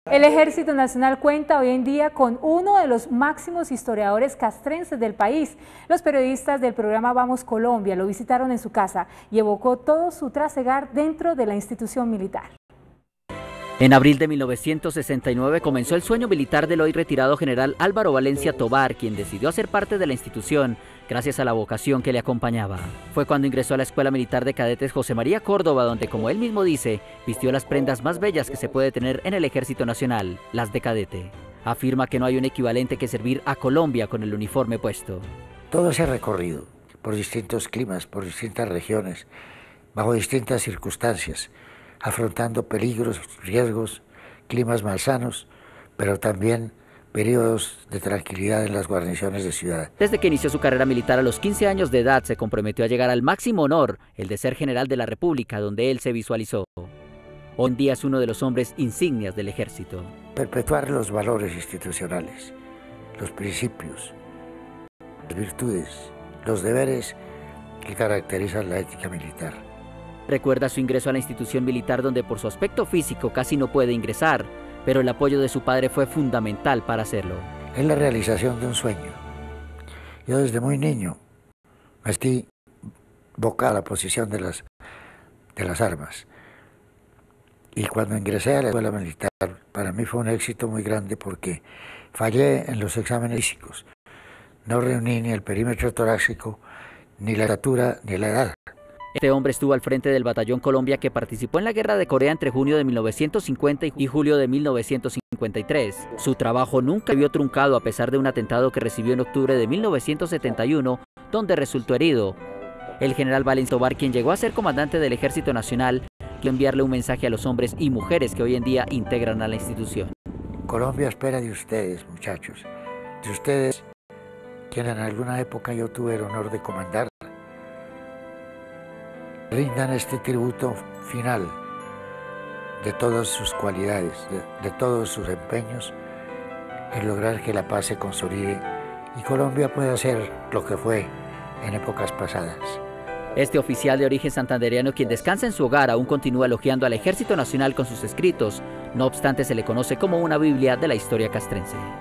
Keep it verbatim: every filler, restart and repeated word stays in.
El Ejército Nacional cuenta hoy en día con uno de los máximos historiadores castrenses del país. Los periodistas del programa Vamos Colombia lo visitaron en su casa y evocó todo su trasegar dentro de la institución militar. En abril de mil novecientos sesenta y nueve comenzó el sueño militar del hoy retirado general Álvaro Valencia Tovar, quien decidió hacer parte de la institución gracias a la vocación que le acompañaba. Fue cuando ingresó a la Escuela Militar de Cadetes José María Córdoba, donde, como él mismo dice, vistió las prendas más bellas que se puede tener en el Ejército Nacional, las de cadete. Afirma que no hay un equivalente que servir a Colombia con el uniforme puesto. Todo ese recorrido por distintos climas, por distintas regiones, bajo distintas circunstancias, afrontando peligros, riesgos, climas malsanos, pero también periodos de tranquilidad en las guarniciones de ciudad. Desde que inició su carrera militar a los quince años de edad, se comprometió a llegar al máximo honor, el de ser general de la República, donde él se visualizó. Hoy en día es uno de los hombres insignias del ejército. Perpetuar los valores institucionales, los principios, las virtudes, los deberes que caracterizan la ética militar. Recuerda su ingreso a la institución militar, donde por su aspecto físico casi no puede ingresar, pero el apoyo de su padre fue fundamental para hacerlo. Es la realización de un sueño. Yo desde muy niño me estoy vocado a la posición de las, de las armas. Y cuando ingresé a la escuela militar, para mí fue un éxito muy grande porque fallé en los exámenes físicos. No reuní ni el perímetro torácico, ni la estatura, ni la edad. Este hombre estuvo al frente del Batallón Colombia, que participó en la Guerra de Corea entre junio de mil novecientos cincuenta y julio de mil novecientos cincuenta y tres. Su trabajo nunca vio truncado a pesar de un atentado que recibió en octubre de mil novecientos setenta y uno, donde resultó herido. El general Valencia Tovar, quien llegó a ser comandante del Ejército Nacional, quiere enviarle un mensaje a los hombres y mujeres que hoy en día integran a la institución. Colombia espera de ustedes, muchachos, de ustedes, quien en alguna época yo tuve el honor de comandar. Rindan este tributo final de todas sus cualidades, de, de todos sus empeños en lograr que la paz se consolide y Colombia pueda ser lo que fue en épocas pasadas. Este oficial de origen santandereano, quien descansa en su hogar, aún continúa elogiando al Ejército Nacional con sus escritos. No obstante, se le conoce como una Biblia de la historia castrense.